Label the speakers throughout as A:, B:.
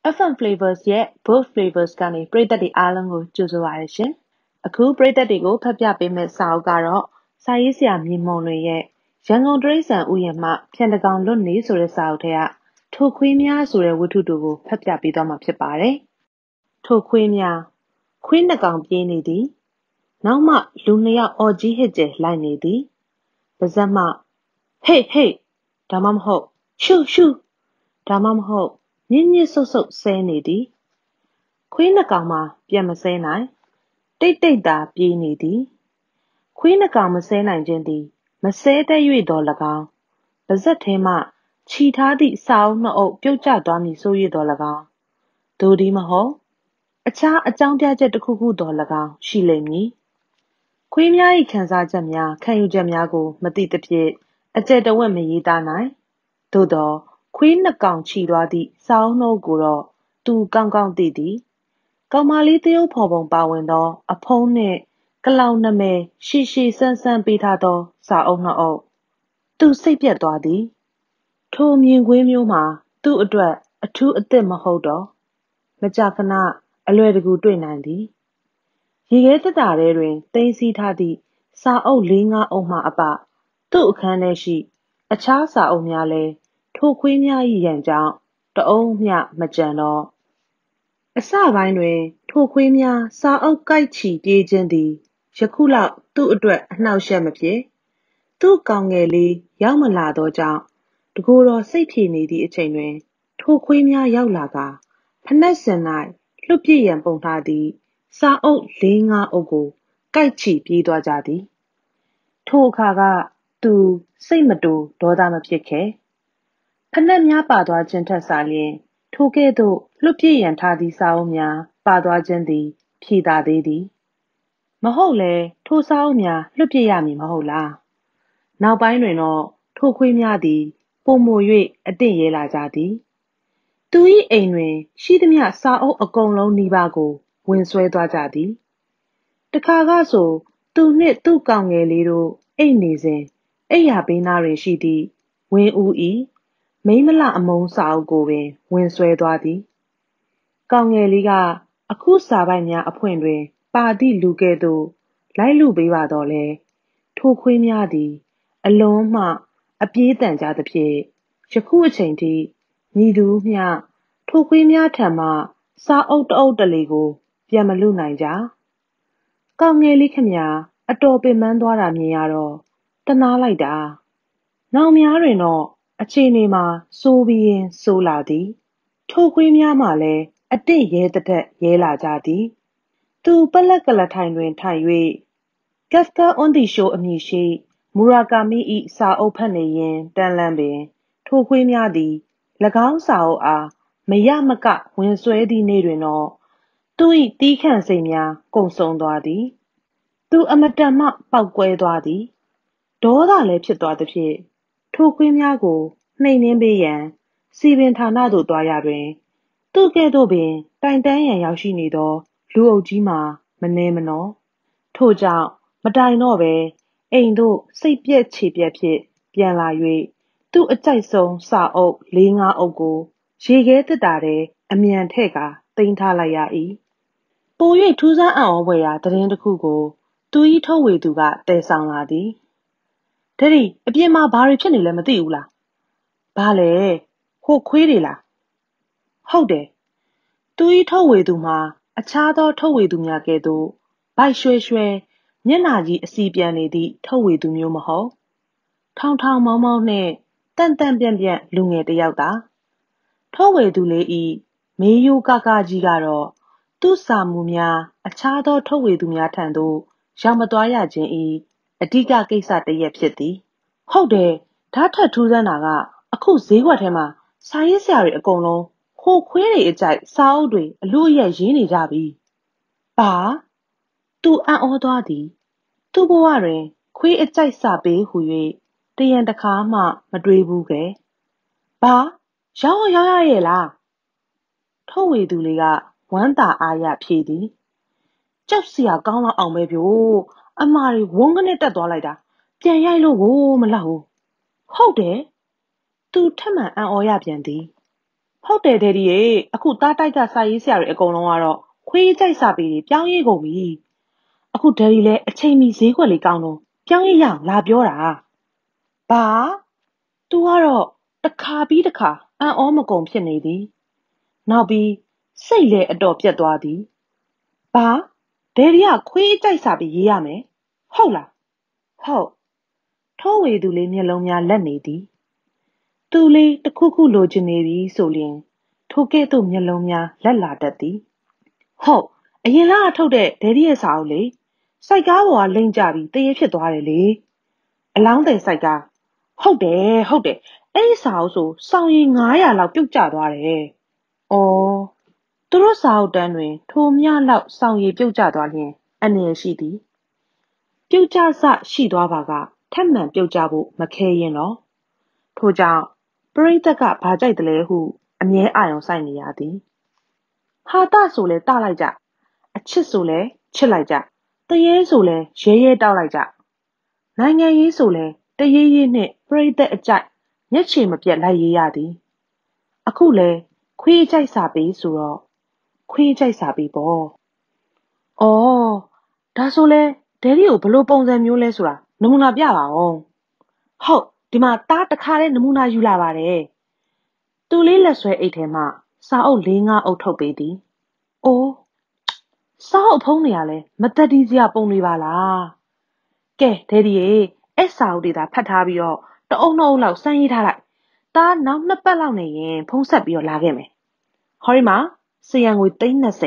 A: FM Flavors ရဲ့ Both Flavors ကနေပရိသတ်တွေအားလုံးကိုကြိုဆိုပါရရှင်။အခုပရိသတ်တွေကိုဖတ်ပြပေးမယ့်စာအုပ်ကတော့စာရေးဆရာမြေမုံလွင်ရဲ့ရန်ကုန်တရိษံဥယျာဉ်မှဖြန်တကောင်လွတ်နေဆိုတဲ့စာအုပ်ထဲကထိုခွေးများဆိုတဲ့ဝတ္ထုတူကိုဖတ်ပြပေးသွားမှာဖြစ်ပါတယ်။ထိုခွေးများခွေးနှစ်ကောင်ပြေးနေသည်။နောက်မှလူနှစ်ယောက်အော်ကြီးဟစ်ကျဲလိုက်နေသည်။ပါဇက်မှဟေ့ဟေ့ဒါမှမဟုတ်ရှုရှုဒါမှမဟုတ်ညစ်ညစ်ဆုပ်ဆုပ်ဆဲနေသည်ခွေးနှစ်ကောင်မှပြန်မဆဲနိုင်တိတ်တိတ်သာပြေးနေသည်ခွေးနှစ်ကောင်မဆဲနိုင်ခြင်းသည်မဆဲတဲ့၍တော်၎င်းပါဇက်ထဲမှခြိထားသည့်စာအုပ်နှစ်အုပ်ပြုတ်ကျသွားမည်ဆို၍တော်၎င်းသို့ဒီမဟုတ်အခြားအကြောင်းပြချက်တစ်ခုခုတော်၎င်းရှိလိမ့်မည်ခွေးများ၏ခံစားချက်များခံယူချက်များကိုမသိသဖြင့်အကျယ်တဝက်မရေးသားနိုင်သို့သောခွေးနှစ်ကောင်ခြိသွားသည့်စာအုပ်နှုတ်ကိုတော့သူကောင်းကောင်းသိသည်ကောင်မလေးသရုပ်ဖော်ပုံပါဝင်သောအဖုံးနှင့်ကလောင်နာမည်ရှည်ရှည်ဆန်းဆန်းပေးထားသောစာအုပ်နှစ်အုပ်သူစိတ်ပြတ်သွားသည်ထိုမြင်ကွင်းမျိုးမှာသူ့အတွက်အထူးအသစ်မဟုတ်တော့မကြာခဏအလွယ်တကူတွေ့နိုင်သည်ရေခဲတက်တာထဲတွင်သိမ်းဆည်းထားသည့်စာအုပ်၄-၅အုပ်မှအပသူ့အခန်းထဲရှိအခြားစာအုပ်များလည်းထိုခွေးများ၏ရန်ကြောင့်တအုံးမျှမကျန်တော့အစပိုင်းတွင်ထိုခွေးများစာအုပ်ကိုက်ချီပြေးခြင်းသည်ယခုလောက်သူ့အတွက်အနှောက်အယှက်မဖြစ်သူ့ကောင်ငယ်လေးရောက်မလာသောကြောင့်တကိုယ်တော်စိတ်ဖြေနေသည့်အချိန်တွင်ထိုခွေးများရောက်လာကာဖနက်စင်၌လွှတ်ပစ်ရန်ပုံထားသည့်စာအုပ်၄-၅အုပ်ကိုကိုက်ချီပြေးသွားကြသည်ထိုအခါကသူစိတ်မတိုဒေါသမဖြစ်ခဲ့ဖနက်များပါသွားခြင်းထက်စာလျှင်ထိုကဲ့သို့လွှတ်ပစ်ရန်ထားသည့်စာအုပ်များပါသွားခြင်းသည်ဖြေသာသေးသည်မဟုတ်လဲထိုစာအုပ်များလွှတ်ပစ်ရမည်မဟုတ်လားနောက်ပိုင်းတွင်တော့ထိုခွေးများသည်ပိုမို၍အတင့်ရဲလာကြသည်သူ၏အိမ်တွင်ရှိသမျှစာအုပ်အကုန်လုံးနီးပါးကိုဝင်ဆွဲသွားကြသည်တခါကဆိုသူနှင့်သူ့ကောင်ငယ်လေးတို့အိပ်နေစဉ်အိပ်ယာဘေးနားတွင်ရှိသည့်ဝင်းဦး၏မိန်းမလှအမုန်းစာအုပ်ကိုပင်ဝင်ဆွဲသွားသည်ကောင်ငယ်လေးကအခုစာပိုက်များအဖွင့်တွင်ပါသည့်လူကဲ့သို့လိုက်လုပေးပါတော့လေထိုခွေးများသည်အလွန်မှအပြေးတန်ကြသဖြင့်ယခုအချိန်ထိမည်သူမျှထိုခွေးများထံမှစာအုပ်တအုပ်တလေကိုပြန်မလုနိုင်ကြကောင်ငယ်လေးခမညာအတော်ပင်ပန်းသွားတာမြင်ရတော့တနာလိုက်တာနောက်များတွင်တော့အခြေအနေမှာဆိုးပြီးရင်ဆိုးလာသည်ထိုခွေးများမှလည်းအတင့်ရဲတတ်ရဲလာကြသည်သူပလက်ကလထိုင်တွင်ထိုင်၍ Kafka on the Shore အမည်ရှိမူရာကာမိ၏စာအုပ်ဖတ်နေရင်းတန်းလန်းပင်ထိုခွေးများသည်၎င်းစာအုပ်အားမရမကဝင်ဆွဲသည့်နေ့တွင်တော့သူ၏တီးခန့်စိတ်များကုန်ဆုံးသွားသည်သူအမတန်မှပေါက်ကွဲသွားသည်ဒေါသလည်းဖြစ်သွားသဖြင့်ထိုခွေးများကိုနှိမ်နင်းပေးရန်စီပင်ဌာနသို့သွားရတွင်သူကဲ့သို့ပင်တိုင်တန်းရန်ရောက်ရှိနေသောလူအုပ်ကြီးမှာမနှဲမနောထို့ကြောင့်မတိုင်တော့ပဲအိမ်သို့စိတ်ပြက်ခြေပြက်ဖြစ်ပြန်လာ၍သူ့အကြိုက်ဆုံးစာအုပ်၄-၅အုပ်ကိုရေခဲသစ်တာထဲအမြန်ထည့်ကာသိမ်းထားလိုက်ရ၏ပို၍ထူးဆန်းအံ့ဩဖွယ်ရာသတင်းတစ်ခုကိုသူ၏ထုတ်ဝေသူကတည်ဆောင်လာသည်ဒက်ဒီအပြင်မှာဘာတွေဖြစ်နေလဲမသိဘူးလားဘာလဲဟိုခွေးတွေလားဟုတ်တယ်သူ၏ထုတ်ဝေသူမှာအခြားသောထုတ်ဝေသူများကဲ့သို့ဗိုက်ရွှဲရွှဲမျက်နှာကြီးအစီပြန်နေသည့်ထုတ်ဝေသူမျိုးမဟုတ်ထောင်ထောင်မောင်းမောင်းနှင့်တန့်တန့်ပြန့်ပြန့်လူငယ်တစ်ယောက်သာထုတ်ဝေသူလေး၏မေးရိုးကားကားကြီးကတော့သူ့စာမူများအခြားသောထုတ်ဝေသူများထံသို့ရောက်မသွားရခြင်း၏အဓိကကိစ္စတစ်ရပ်ဖြစ်သည်ဟုတ်တယ်ဓာတ်ထက်ထူးဆန်းတာကအခုဈေးကွက်ထဲမှာစာရေးဆရာတွေအကုန်လုံးဟိုခွေးတွေအကြိုက်စာအုပ်တွေအလို့အရက်ရေးနေကြပြီဘာသူအံ့ဩသွားသည်သူ့ဘဝတွင်ခွေးအကြိုက်စာပေးဟူ၍တရံတခါမှမတွေးဘူးကဲဘာရောင်းရရဲ့လားထုတ်ဝေသူလေးကဝမ်းသာအားရဖြေသည်ကြောက်စရာကောင်းတော့အောင်ပဲဗျို့အမာတွေဝုန်းကနေတက်သွားလိုက်တာပြန်ရိုက်လို့ကိုမလောက်ဟုတ်တယ်သူထက်မှန်အံ့ဩရပြန်သည်ဟုတ်တယ်ဒယ်ဒီရေအခုသားတိုက်ကစာရေးဆရာတွေအကုန်လုံးကတော့ခွေးကြိုက်စာပေတွေပြောင်းရေးကုန်ပြီအခုဒယ်ဒီလည်းအချိန်မီဈေးကွက်လေးကောင်းတော့ပြောင်းရေးရအောင်လာပြောတာဘာ तू ကတော့တစ်ခါပြီးတစ်ခါအံ့ဩမကုန်ဖြစ်နေသည်နောက်ပြီးစိတ်လည်းအတော်ပြတ်သွားသည်ဘာဒယ်ဒီကခွေးကြိုက်စာပေရေးရမယ်ဟုတ်လားဟုတ်ထိုးဝေသူလေးမျက်လုံးများလက်နေသည်သူလေးတစ်ခုခုလိုချင်နေပြီဆိုလျင်ထိုကဲ့သို့မျက်လုံးများလက်လာတတ်သည်ဟုတ်အရင်လကထုတ်တဲ့ဒယ်ဒီရဲ့စာအုပ်လေစိုက်ကားပေါ်ကလိမ့်ကြပြီးတရေဖြစ်သွားတယ်လေအလောင်းတယ်စိုက်ကားဟုတ်တယ်ဟုတ်တယ်အဲ့ဒီစာအုပ်ဆိုစောင်ရည်900လောက်ပြုတ်ကျသွားတယ်။အော်သူတို့စာအုပ်တန်းတွင်ထိုမျှလောက်စောင်ရည်ပြုတ်ကျသွားလျင်အန္တရာယ်ရှိသည်။ပြုတ်ကျစရှိသွားပါကထပ်မံပြုတ်ကျဖို့မခဲရင်တော့ထို့ကြောင့်ပရိသတ်ကဘာကြိုက်တယ်လဲဟုအမြဲအာရုံစိုက်နေရသည်။ဟာတဆိုလဲတလိုက်ကြအချစ်ဆိုလဲချစ်လိုက်ကြတရေဆိုလဲရဲရဲတောက်လိုက်ကြနိုင်ငံရေးဆိုလဲတရေရဲနှင့်ပရိသတ်အကြိုက်မျက်ခြေမပြတ်လိုက်ရေးရသည်အခုလဲခွေးကြိုက်စာပေဆိုတော့ခွေးကြိုက်စာပေပေါ့။အော်ဒါဆိုလဲဒယ်ဒီကိုဘလို့ပုံစံမျိုးလဲဆိုတာနမူနာပြပါဦး။ဟုတ်ဒီမှာသားတစ်ခါတည်းနမူနာယူလာပါတယ်။သူလေးလက်ဆွဲအိတ်ထဲမှစာအုပ်4-5အုပ်ထုတ်ပေးသည်။အိုးစာအုပ်ဖုံးနေရလဲမသက်ဒီစရာပုံတွေပါလား။ကဲဒယ်ဒီရေအဲ့စာအုပ်တွေသာဖတ်ထားပြီးတော့တအုပ်နှစ်အုပ်လောက်စမ်းရေးထားလိုက်။သားနောက်2ပတ်လောက်နေရင်ဖုံးဆက်ပြီးတော့လာခဲ့မယ်။ဟောဒီမှာစရံငွေ320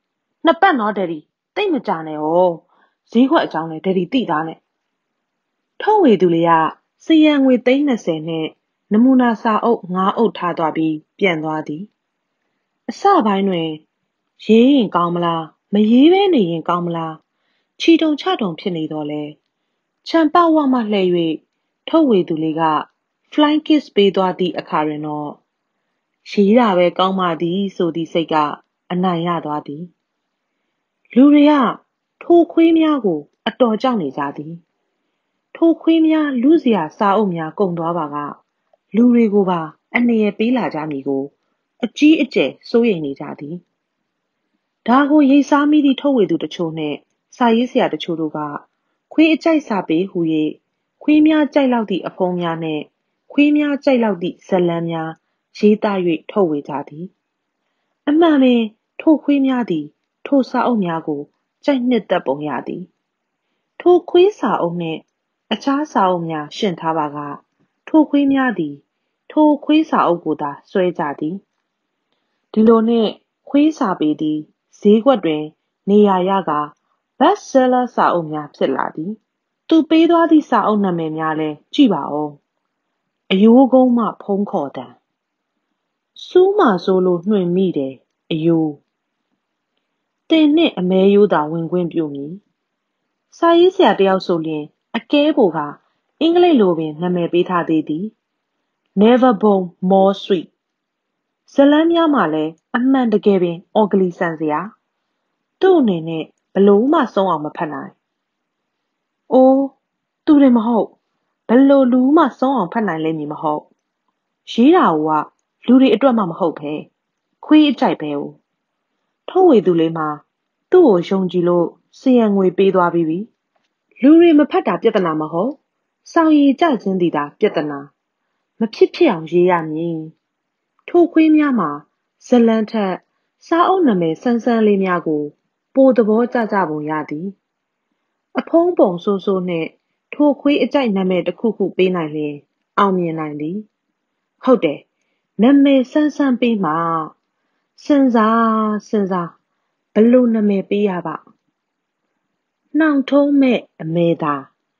A: 2ပတ်နော်ဒယ်ဒီတိတ်မကြနဲ့ဟောဈေးခွက်အကြောင်းလဲဒယ်ဒီသိသားနဲ့ထုတ်ဝေသူလေးကစရံငွေ320နဲ့နမူနာစာအုပ်5အုပ်ထားသွားပြီးပြန်သွားသည်အစပိုင်းတွင်ရေးရင်ကောင်းမလားမရေးဘဲနေရင်ကောင်းမလားချီတုံချတုံဖြစ်နေတော့လဲချံပေါက်ဝမှလှည့်၍ထုတ်ဝေသူလေးက flying kiss ပေးသွားသည့်အခါတွင်တော့ရေးတာပဲကောင်းပါသည်ဆိုသည့်စိတ်ကအနိုင်ရသွားသည်လူတွေကထိုခွေးများကိုအတော်ကြောက်နေကြသည်ထိုခွေးများလူစရာစာအုပ်များကုန်သွားပါကလူတွေကိုပါအန္တရာယ်ပေးလာကြမည်ကိုအကြီးအကျယ်စိုးရိမ်နေကြသည်ဒါကိုရိတ်စားမိသည့်ထုတ်ဝေသူတချို့နှင့်စာရေးဆရာတချို့တို့ကခွေးအကြိုက်စာပေဟူ၍ခွေးများကြိုက်လောက်သည့်အဖုံးများနှင့်ခွေးများကြိုက်လောက်သည့်ဇတ်လန်းများရေးသား၍ထုတ်ဝေကြသည်အမှန်ပင်ထိုခွေးများသည်ထိုစာအုပ်များကိုကြိုက်နှစ်သက်ပုံရသည်ထိုခွေးစာအုပ်နှင့်အခြားစာအုပ်များရှင်းထားပါကထိုခွေးများသည်ထိုခွေးစာအုပ်ကိုသာဆွဲကြသည်ဒီလိုနှင့်ခွေးစာပေသည်ဈေးကွက်တွင်နေရာရက best seller စာအုပ်များဖြစ်လာသည်သူပေးသွားသည့်စာအုပ်နာမည်များလဲကြည့်ပါဦးအယိုးကုန်းမှဖုံးခေါ်တံစူးမှဆိုလို့နှွှင်မိတယ်အယိုးတင်နှင့်အမဲရိုးသာဝင်ခွင့်ပြုမည်စာရေးဆရာတယောက်ဆိုလျင်အကဲပိုကအင်္ဂလိပ်လိုပင်နာမည်ပေးထားသေးသည် never born more sweet ဇလန်းများမှလည်းအမှန်တကယ်ပင်အော်ဂလီဆန်စရာသူ့အနေနဲ့ဘလို့မှဆုံးအောင်မဖတ်နိုင်အိုးသူတွေမဟုတ်ဘလို့လူမှဆုံးအောင်ဖတ်နိုင်လိမ့်မည်မဟုတ်ရေးတာကလူတွေအတွက်မှမဟုတ်ပဲခွေးအကြိုက်ပဲ哦ထုတ်ဝေသူလေးမှာသူ့ကိုယုံကြည်လို့စရံငွေပေးသွားပြီးပြီလူတွေမဖတ်တာပြဿနာမဟုတ်စောင်ရည်ကြခြင်းတည်တာပြဿနာမဖြစ်ဖြစ်အောင်ရေးရမည်ထိုခွေးများမှာဇလန်းထက်စာအုပ်နာမည်ဆန်းဆန်းလေးများကိုပိုသဘောကျကြပုံရသည်အဖုံးပုံဆိုးဆိုးနှင့်ထိုခွေးအကြိုက်နာမည်တစ်ခုခုပေးနိုင်လျင်အောင်မြင်နိုင်သည်ဟုတ်တယ်နာမည်ဆန်းဆန်းပေးမှာစဉ်းစားဘလို့နာမည်ပေးရပါနှောင်ထုံးမဲ့အမေသာ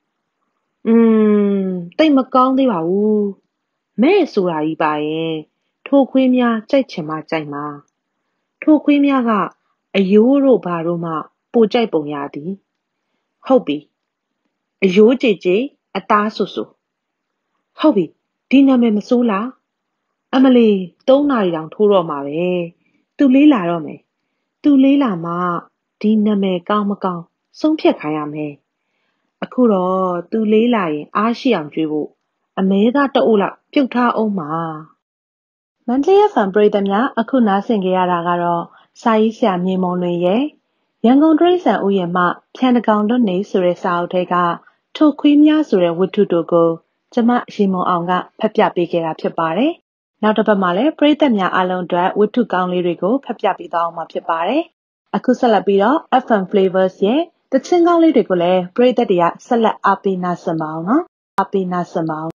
A: တိတ်မကောင်းသေးပါဘူးမဲ့ဆိုတာကြီးပါရင်ထိုခွေးများကြိုက်ချင်မှကြိုက်မှာထိုခွေးများကအယိုးတို့ဘာတို့မှပိုကြိုက်ပုံရသည်ဟုတ်ပြီအယိုးကြည်ကြည်အသားဆူဆူဟုတ်ပြီဒီနာမည်မစိုးလားအမလီ3 နာရီတောင်ထိုးတော့မှာပဲသူလေးလာတော့မယ်သူလေးလာမှဒီနာမည်ကောင်းမကောင်းဆုံးဖြတ်ခိုင်းရမယ်အခုတော့သူလေးလာရင်အားရှိအောင်ကြွေးဖို့အမဲသားတအုပ်လောက်ပြုတ်ထားအောင်ပါ Monthly FM ပရိသတ်များအခုနားဆင်ကြရတာကတော့စာရေးဆရာမြေမုံလွင်ရဲ့ရန်ကုန်တရိษံဥယျာဉ်မှဖြန်တကောင်လွတ်နေဆိုတဲ့စာအုပ်ထဲကထိုခွေးများဆိုတဲ့ဝတ္ထုတို့ကိုကျမရေမုံအောင်ကဖတ်ပြပေးခဲ့တာဖြစ်ပါတယ်။နောက်တစ်ပတ်မှာလည်းပရိသတ်များအားလုံးအတွက်ဝတ္ထုကောင်းလေးတွေကိုဖတ်ပြပေးသွားအောင်မှာဖြစ်ပါတယ်။အခုဆက်လက်ပြီးတော့ FM Flavors ရဲ့တခြင်းကောင်းလေးတွေကိုလည်းပရိသတ်တွေကဆက်လက်အားပေးနားဆင်ပါအောင်နော်။အားပေးနားဆင်ပါအောင်